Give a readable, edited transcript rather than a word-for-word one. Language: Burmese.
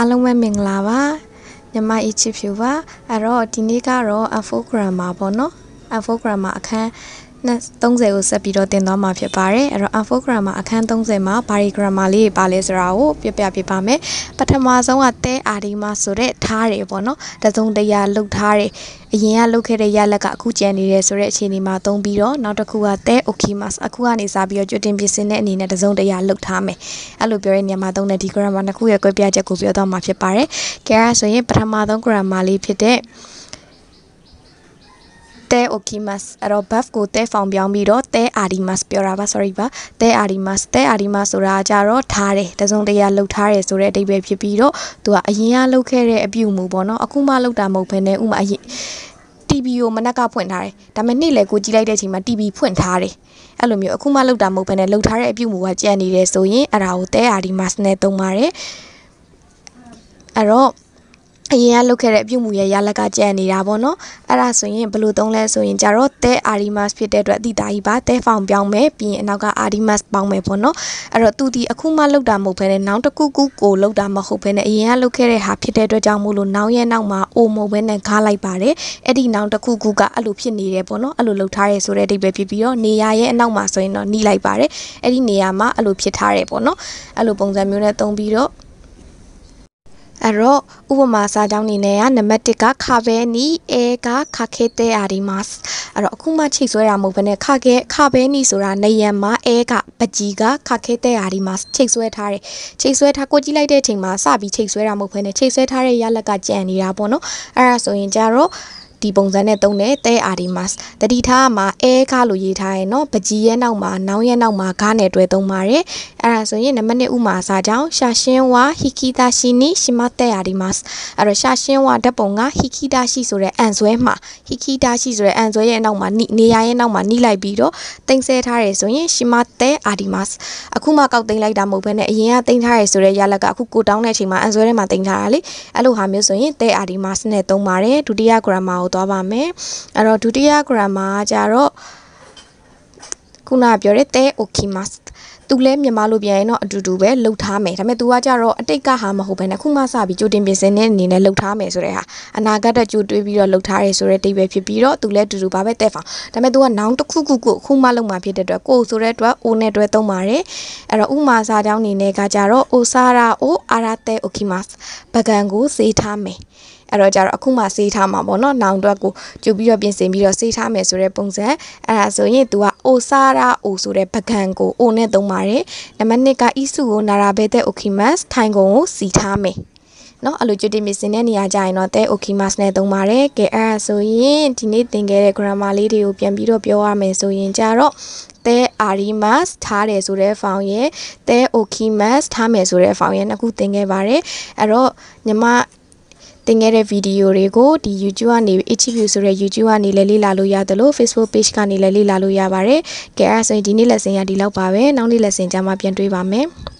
အားလုံးပဲမင်္ဂလာပါညီမအချစ်ဖြူပါအဲ့တော့ဒီနေ့ကတော့ Info Grammar ပေါ့နော် Info Grammar အခန်း30ကိုဆက်ပြီးတော့တင်သွားမှာဖြစ်ပါတယ်အဲ့တော့ Info Grammar အခန်း30မှာဘာတွေ grammar လေးပါလဲဆိုတာကိုပြပြပါမယ်ပထမဆုံးကတဲအာဒီမဆိုတဲ့ထားတယ်ပေါ့နော်တစုံတရာလှုပ်ထားတယ်အရင်ကလှုပ်ခဲ့တဲ့ရလက်ကအခုကျန်နေတယ်ဆိုတဲ့အခြေအနေမှာသုံးပြီးတော့နောက်တစ်ခုကတဲ okimas အခုကနေစပြီးတော့ကြွတင်ပြင်ဆင်တဲ့အနေနဲ့တစုံတရာလှုပ်ထားမယ်အဲ့လိုပြောရတဲ့နေရာမှာသုံးတဲ့ဒီ grammar နှစ်ခုရဲ့ကွဲပြားချက်ကိုပြောသွားမှာဖြစ်ပါတယ်ကဲအဲ့ဆိုရင်ပထမဆုံး grammar လေးဖြစ်တဲ့တဲ okimas အဲ့တော့ buff ကိုတဲဖောင်ပြောင်းပြီးတော့တဲ arimas ပြောတာပါ sorry ပါတဲ arimas ဆိုတာကြတော့ထားတယ်တစုံတရာလှုပ်ထားတယ်ဆိုတဲ့အဓိပ္ပာယ်ဖြစ်ပြီးတော့သူကအရင်ကလှုပ်ခဲ့တဲ့အပြုအမူပေါ့နော်အခုမှလှုပ်တာမဟုတ်ဘဲနဲ့ဥမာအရင် TV ကိုမနက်ကဖွင့်ထားတယ်ဒါပေမဲ့နေ့လေကိုကြည့်လိုက်တဲ့အချိန်မှာ TV ဖွင့်ထားတယ်အဲ့လိုမျိုးအခုမှလှုပ်တာမဟုတ်ဘဲနဲ့လှုပ်ထားတဲ့အပြုအမူကကြံနေတယ်ဆိုရင်အဲ့ဒါကိုတဲ arimas နဲ့သုံးပါတယ်အဲ့တော့အရင်ကလှုပ်ခဲ့တဲ့အပြုအမူရဲ့ရလက်ကကြံနေတာပေါ့နော်အဲ့ဒါဆိုရင်ဘယ်လိုသုံးလဲဆိုရင်ကြတော့တဲ arimas ဖြစ်တဲ့အတွက်အတိတာကြီးပါတဲဖောင်ပြောင်းမယ်ပြီးရင်အနောက်က arimas ပေါင်းမယ်ပေါ့နော်အဲ့တော့သူဒီအခုမှလှုပ်တာမဟုတ်ဘဲနဲ့နောက်တစ်ခုခုကိုလှုပ်တာမဟုတ်ဘဲနဲ့အရင်ကလှုပ်ခဲ့တဲ့ဟာဖြစ်တဲ့အတွက်ကြောင့်မို့လို့နောက်ရဲ့နောက်မှာအိုမဟုတ်ဘဲနဲ့ခါလိုက်ပါတယ်အဲ့ဒီနောက်တစ်ခုခုကအဲ့လိုဖြစ်နေတယ်ပေါ့နော်အဲ့လိုလှုပ်ထားရဲဆိုတဲ့အဓိပ္ပာယ်ဖြစ်ပြီးတော့နေရာရဲ့အနောက်မှာဆိုရင်တော့နှီးလိုက်ပါတယ်အဲ့ဒီနေရာမှာအဲ့လိုဖြစ်ထားတယ်ပေါ့နော်အဲ့လိုပုံစံမျိုးနဲ့သုံးပြီးတော့အဲ့တော့ဥပမာစာကြောင်းနေနဲ့ကနံပါတ်1ကခဘဲနီအဲကခခဲတဲအာဒီမတ်အဲ့တော့အခုမှချိတ်ဆွဲတာမဟုတ်ဘဲနဲ့ခဘဲနီဆိုတာနေရံမှာအဲကပကြီးကခခဲတဲအာဒီမတ်ချိတ်ဆွဲထားတယ်ချိတ်ဆွဲထားကိုကြည့်လိုက်တဲ့အချိန်မှာစပြီးချိတ်ဆွဲတာမဟုတ်ဘဲနဲ့ချိတ်ဆွဲထားတဲ့ရလက်ကကြံနေတာပေါ့နော်အဲ့ဒါဆိုရင်ကြတော့ဒီပုံစံနဲ့သုံးတဲ့တဲ arimas တတိထားမှာအဲကားလို့ရေးထားရင်တော့ပကြီးရဲ့နောက်မှာနောင်ရဲ့နောက်မှာဂါနဲ့တွဲသုံးပါတယ်အဲ့ဒါဆိုရင်နံပါတ်2ဥမာစာကြောင်းရှာရှင်းဝါဟီကီတာရှိနီရှိမတဲ arimas အဲ့တော့ရှာရှင်းဝါဓာတ်ပုံကဟီကီတာရှိဆိုတဲ့အန်ဆွဲမှာဟီကီတာရှိဆိုတဲ့အန်ဆွဲရဲ့နောက်မှာနေရာရဲ့နောက်မှာနှိလိုက်ပြီးတော့တင်ဆဲထားတယ်ဆိုရင်ရှိမတဲ arimas အခုမှကောက်သိမ်းလိုက်တာမဟုတ်ဘဲနဲ့အရင်ကသိမ်းထားရဆိုတဲ့ရလက်ကအခုကိုတောင်းတဲ့အချိန်မှာအန်ဆွဲထဲမှာသိမ်းထားတာလေအဲ့လိုဟာမျိုးဆိုရင်တဲ arimas နဲ့သုံးပါတယ်ဒုတိယ grammar ကိုသွားပါမယ်အဲ့တော့ဒုတိယ grammar ကကြတော့ခုနပြောတဲ့တဲ okimas သူလဲမြန်မာလိုပြန်ရင်တော့အတူတူပဲလှုပ်ထားမယ်ဒါပေမဲ့ तू ကကြတော့အတိတ်ကဟာမဟုတ်ဘဲနဲ့ခုမှစပြီးကြိုတင်ပြင်ဆင်တဲ့အနေနဲ့လှုပ်ထားမယ်ဆိုတဲ့ဟာအနာဂတ်တက်ကြိုတွေးပြီးတော့လှုပ်ထားရဲဆိုတဲ့တိတ်ပဲဖြစ်ပြီးတော့ तू လဲတူတူပါပဲတဲဖောင်ဒါပေမဲ့ तू ကနောင်တစ်ခုခုကိုခုမှလှုပ်မှာဖြစ်တဲ့အတွက်ကိုဆိုတဲ့အတွက် o နဲ့တွဲသုံးပါတယ်အဲ့တော့ဥမာစာကြောင်းအနေနဲ့ကကြတော့ osara o arate okimas ပကံကိုစေးထားမယ်အဲ့တော့ကြတော့အခုမှစေးထားမှာပေါ့နော်နောင်အတွက်ကိုကြိုပြီးတော့ပြင်ဆင်ပြီးတော့စေးထားမယ်ဆိုတဲ့ပုံစံအဲ့ဒါဆိုရင် तू က osara o ဆိုတဲ့ပကံကို o နဲ့သုံးပါတယ်နံပါတ်2က isu ကိုနာရာဘဲတဲ့ okimas ထိုင်ကုန်ကိုစီထားမယ်နော်အဲ့လိုကြွတင်ပြင်ဆင်တဲ့နေရာကြရင်တော့တဲ okimas နဲ့သုံးပါတယ်ကဲအဲ့ဒါဆိုရင်ဒီနေ့သင်ခဲ့တဲ့ grammar လေးတွေကိုပြန်ပြီးတော့ပြောရမယ်ဆိုရင်ကြတော့တဲ arimas ထားတယ်ဆိုတဲ့ဖောင်ရဲ့တဲ okimas ထားမယ်ဆိုတဲ့ဖောင်ရဲ့နှစ်ခုသင်ခဲ့ပါတယ်အဲ့တော့ညီမတင်ခဲ့တဲ့ဗီဒီယိုတွေကိုဒီ YouTube ကနေ HView ဆိုတဲ့ YouTube ကနေလည်းလေ့လာလို့ရတယ်လို့ Facebook page ကနေလည်းလေ့လာလို့ရပါတယ်။ကဲအဲ့ဒါဆိုရင်ဒီနေ့ lesson ရဒီလောက်ပါပဲ။နောက်နေ့ lesson ကြမှာပြန်တွေ့ပါမယ်။